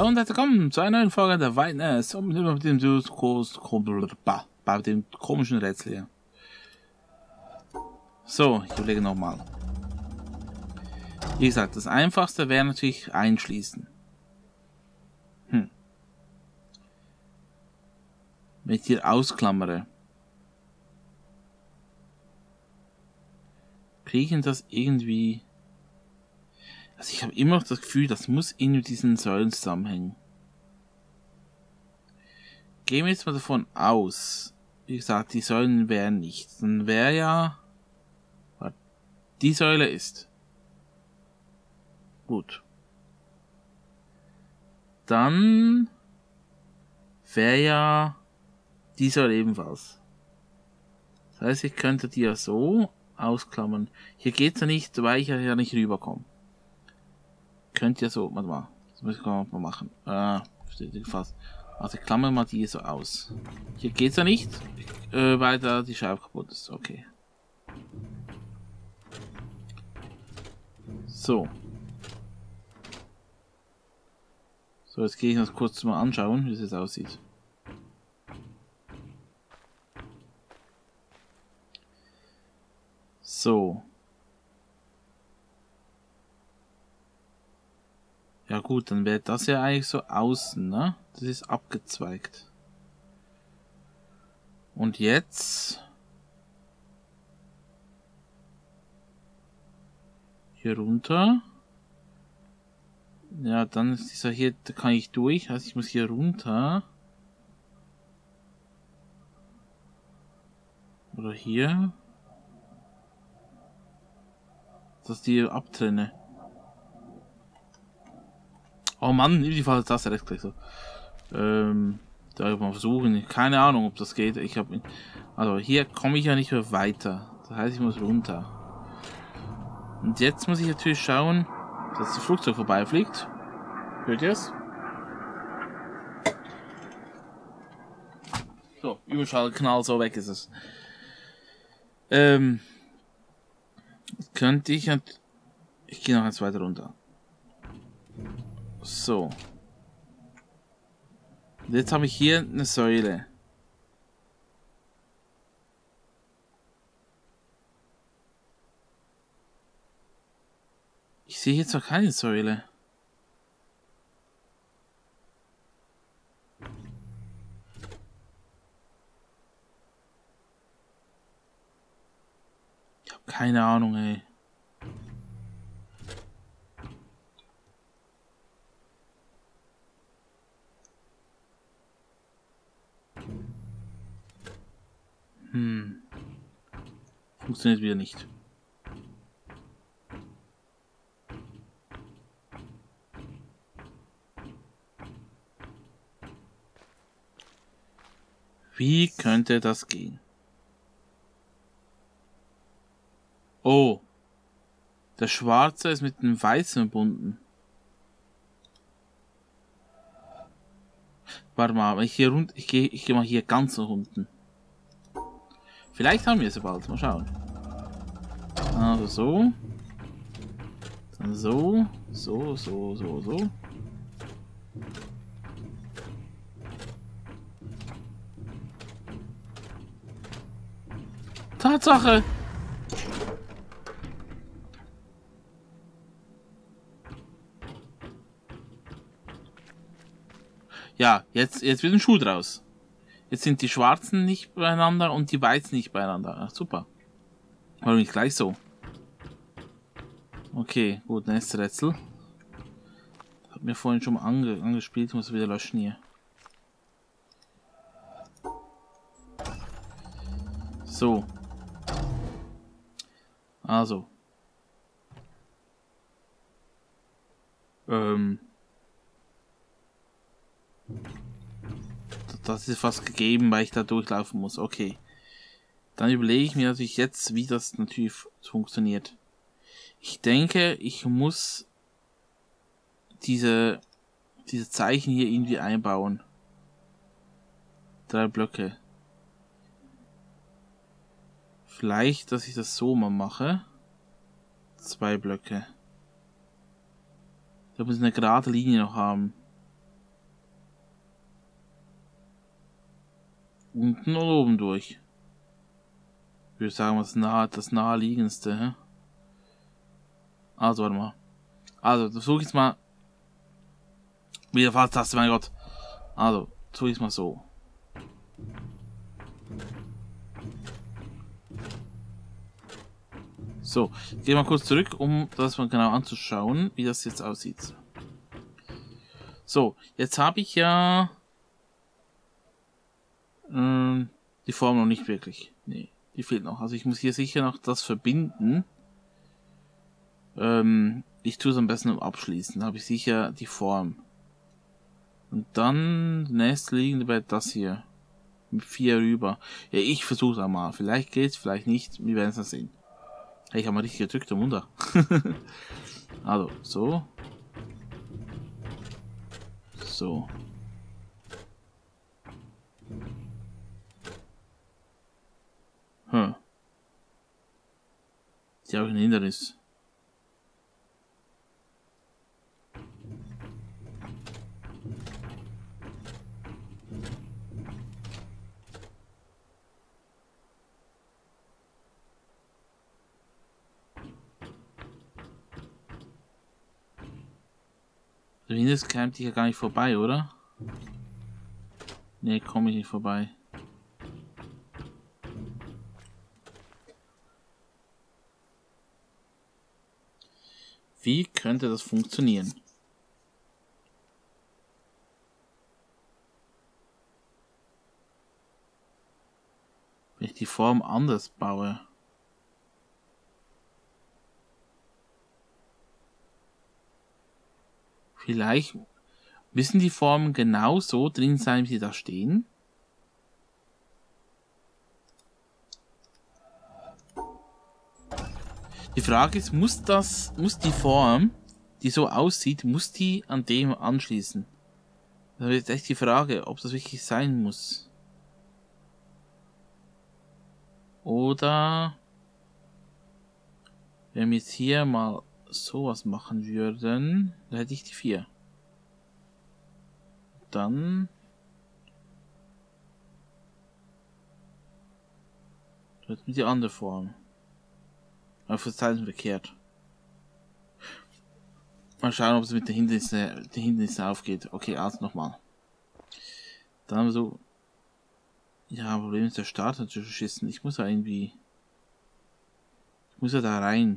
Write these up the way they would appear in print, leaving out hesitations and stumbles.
Hallo und herzlich willkommen zu einer neuen Folge der Whiteness mit dem komischen Rätsel hier. So, ich überlege nochmal. Wie gesagt, das einfachste wäre natürlich einschließen. Wenn ich hier ausklammere, kriege ich das irgendwie... Also ich habe immer noch das Gefühl, das muss irgendwie mit diesen Säulen zusammenhängen. Gehen wir jetzt mal davon aus, wie gesagt, die Säulen wären nicht. Dann wäre ja... Die Säule ist. Gut. Dann wäre ja die Säule ebenfalls. Das heißt, ich könnte die ja so ausklammern. Hier geht's ja nicht, weil ich ja nicht rüberkomme. Könnt ihr so, warte mal, das muss ich mal machen. Steht fast. Also ich klammer mal die so aus. Hier geht's ja nicht, weil da die Scheibe kaputt ist. Okay. So. So, jetzt gehe ich das kurz mal anschauen, wie es jetzt aussieht. So. Ja gut, dann wäre das ja eigentlich so außen, ne? Das ist abgezweigt. Und jetzt... Hier runter. Ja, dann ist dieser hier, da kann ich durch. Also ich muss hier runter. Oder hier. Dass die abtrenne. Oh Mann, die falsche Taste rechts gleich so. Da mal versuchen. Keine Ahnung, ob das geht. Ich habe, also hier komme ich ja nicht mehr weiter. Das heißt, ich muss runter. Und jetzt muss ich natürlich schauen, dass das Flugzeug vorbeifliegt. Hört ihr es? So, Überschallknall, so weg ist es. Könnte ich gehe noch eins weiter runter. So. Und jetzt habe ich hier eine Säule. Ich sehe jetzt zwar keine Säule. Ich habe keine Ahnung, ey. Funktioniert wieder nicht. Wie könnte das gehen? Oh. Der Schwarze ist mit dem Weißen verbunden. Warte mal, wenn ich hier runter... Ich gehe mal hier ganz nach unten. Vielleicht haben wir es bald. Mal schauen. Also so. Dann so. So. Tatsache! Ja, jetzt wird ein Schuh draus. Jetzt sind die Schwarzen nicht beieinander und die Weißen nicht beieinander. Ach, super. Warum nicht gleich so? Okay, gut, nächstes Rätsel. Hat mir vorhin schon mal angespielt, ich muss wieder löschen hier. So. Also. Das ist fast gegeben, weil ich da durchlaufen muss. Okay. Dann überlege ich mir natürlich jetzt, wie das natürlich funktioniert. Ich denke, ich muss diese Zeichen hier irgendwie einbauen. 3 Blöcke. Vielleicht, dass ich das so mal mache. 2 Blöcke. Da muss ich eine gerade Linie noch haben. unten oder oben durch? Ich würde sagen, das naheliegendste. Hä? Also, warte mal. Also, versuche ich jetzt mal. Wieder Falstaste, mein Gott. Also, versuche ich es mal so. So, ich gehe mal kurz zurück, um das mal genau anzuschauen, wie das jetzt aussieht. So, jetzt habe ich ja die Form noch nicht wirklich. Nee, die fehlt noch. Also ich muss hier sicher noch das verbinden. Ich tue es am besten abschließen. Dann habe ich sicher die Form. Und dann nächstliegende bei das hier. Mit 4 rüber. Ja, ich versuche es einmal. Vielleicht geht's, vielleicht nicht. Wir werden es dann sehen. Hey, ich habe mal richtig gedrückt, am Wunder. Also, so. So. Ist ja auch ein Hindernis. Der Hindernis käme hier gar nicht vorbei, oder? Nee, komme ich nicht vorbei. Wie könnte das funktionieren? Wenn ich die Form anders baue. Vielleicht müssen die Formen genau so drin sein, wie sie da stehen. Die Frage ist, muss die Form, die so aussieht, muss die an dem anschließen? Das ist echt die Frage, ob das wirklich sein muss. Oder wenn wir jetzt hier mal sowas machen würden, dann hätte ich die 4. Dann wird mit die andere Form. Auf das Zeichen verkehrt. Mal schauen, ob es mit den Hindernissen aufgeht. Okay, also nochmal. Dann haben wir so. Ja, Problem ist der Start natürlich geschissen. Ich muss ja irgendwie. Ich muss ja da rein.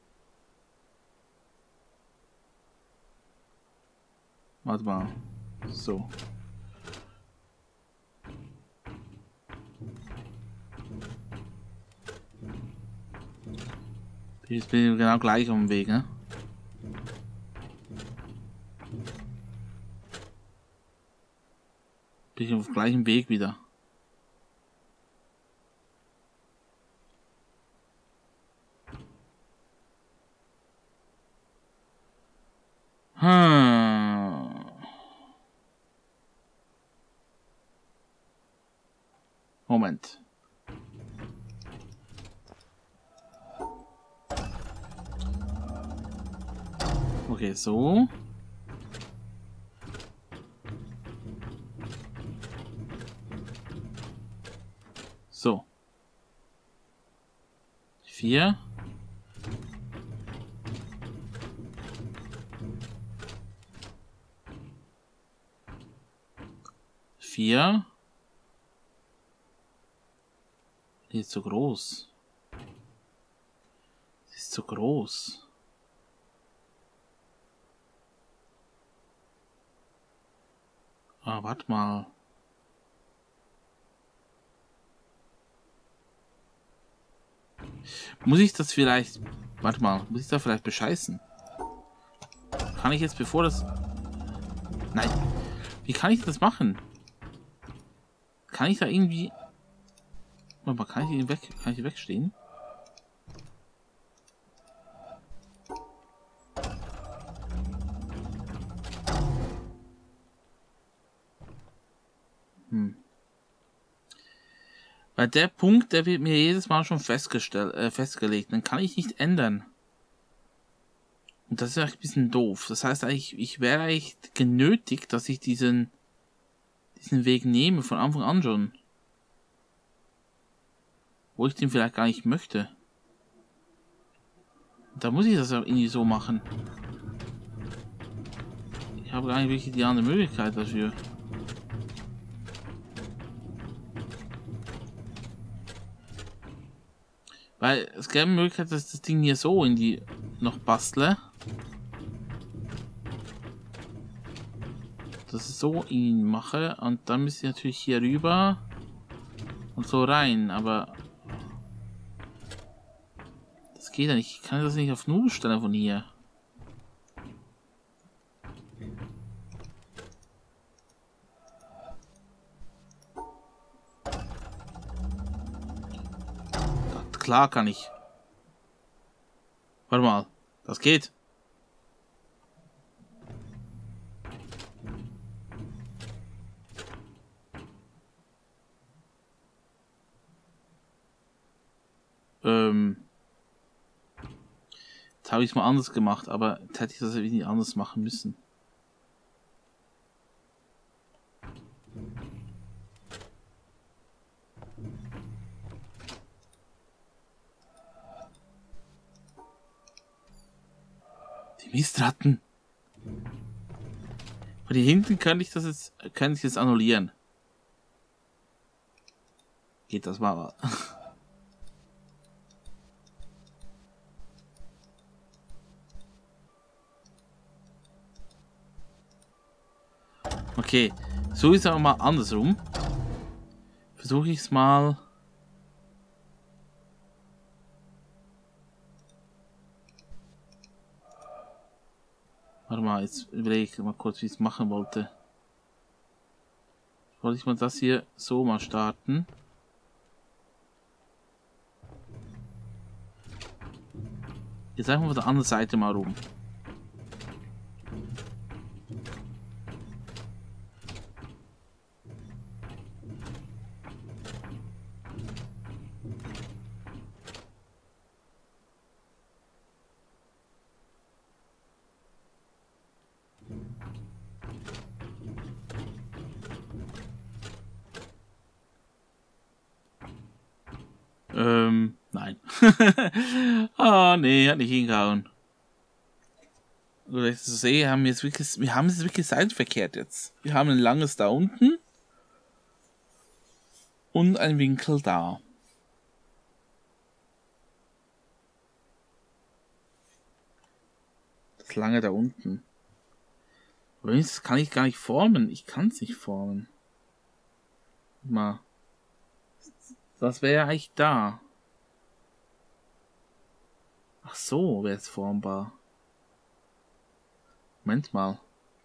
Warte mal. So. Jetzt bin ich genau gleich auf dem Weg, ne? Bin ich auf dem gleichen Weg wieder. Moment. Okay, so. So. 4. Die ist zu groß. Die ist zu groß. Ah, warte mal. Muss ich das vielleicht... Warte mal, muss ich da vielleicht bescheißen? Kann ich jetzt bevor das... Nein. Wie kann ich das machen? Kann ich da irgendwie... Warte mal, kann ich wegstehen? Weil der Punkt, der wird mir jedes Mal schon festgelegt. Den kann ich nicht ändern. Und das ist eigentlich ein bisschen doof. Das heißt eigentlich, ich wäre eigentlich genötigt, dass ich diesen Weg nehme, von Anfang an schon. wo ich den vielleicht gar nicht möchte. Da muss ich das auch irgendwie so machen. Ich habe gar nicht wirklich die andere Möglichkeit dafür. Weil es gäbe eine Möglichkeit, dass ich das Ding hier so in die noch bastle. Dass ich so ihn mache und dann müsste ich natürlich hier rüber und so rein, aber das geht ja nicht. Ich kann das nicht auf 0 stellen von hier. Klar kann ich. Warte mal, das geht. Jetzt habe ich es mal anders gemacht, aber jetzt hätte ich das irgendwie anders machen müssen. Die Mistratten. Von hier hinten kann ich das jetzt annullieren. Geht das mal? Okay, so ist es aber mal andersrum. Versuche ich es mal. Warte mal, jetzt überlege ich mal kurz, wie ich es machen wollte. Wollte ich mal das hier so mal starten. Jetzt einfach von der anderen Seite mal rum. Nein. Ah, nee, hat nicht hingehauen. Oder ich so sehe, wir haben es wirklich seitenverkehrt jetzt. Wir haben ein langes da unten und ein Winkel da. Das lange da unten. Aber das kann ich gar nicht formen. Ich kann es nicht formen. Mal. Das wäre ja eigentlich da. Ach so, wäre es formbar. Moment mal.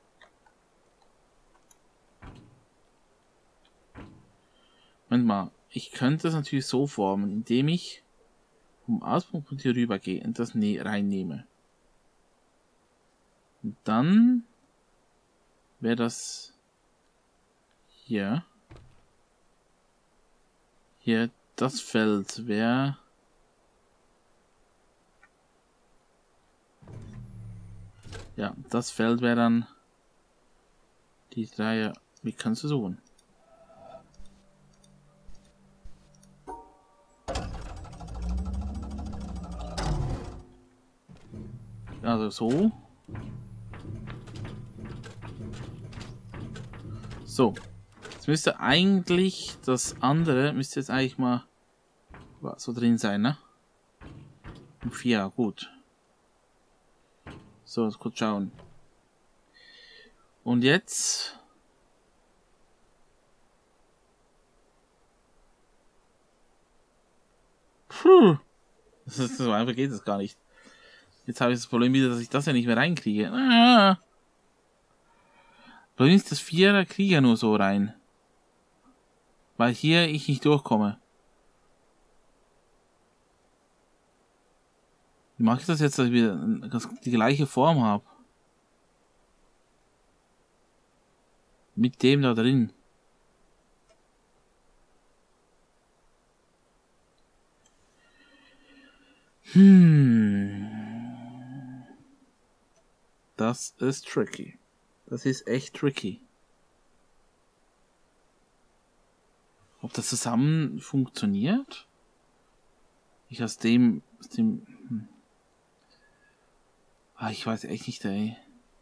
Moment mal. Ich könnte es natürlich so formen, indem ich vom Ausgangspunkt hier rüber gehe und das reinnehme. Und dann wäre das hier. Hier das Feld wäre. Ja, das Feld wäre dann die Dreier. Wie kannst du suchen? Also so. So. Jetzt müsste eigentlich das andere, müsste jetzt eigentlich mal so drin sein, ne? 4, gut. So, kurz schauen. Und jetzt. Puh. So einfach geht es gar nicht. Jetzt habe ich das Problem wieder, dass ich das ja nicht mehr reinkriege. Problem ist, das 4er kriege ja nur so rein. Weil hier ich nicht durchkomme. Wie mache ich das jetzt, dass ich wieder die gleiche Form habe? Mit dem da drin. Das ist tricky. Das ist echt tricky. Ob das zusammen funktioniert? Ich aus dem ich weiß echt nicht, ey.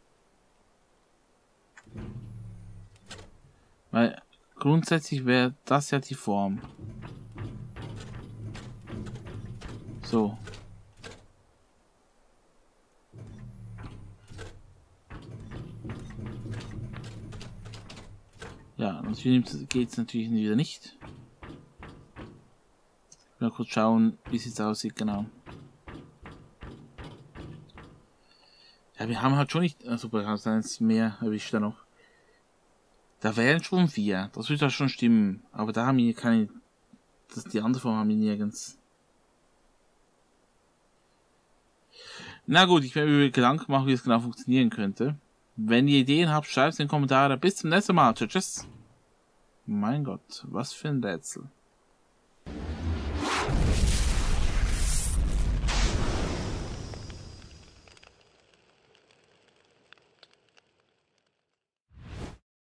Weil grundsätzlich wäre das ja die Form. So. Ja, natürlich geht es natürlich wieder nicht. Mal kurz schauen, wie es jetzt aussieht, genau. Ja, wir haben halt schon nicht... Super, hast du eins mehr erwischt da noch. Da wären schon 4. Das würde ja schon stimmen. Aber da haben wir keine... die andere Form haben wir nirgends. Na gut, ich werde mir Gedanken machen, wie es genau funktionieren könnte. Wenn ihr Ideen habt, schreibt es in die Kommentare. Bis zum nächsten Mal. Tschüss. Mein Gott, was für ein Rätsel.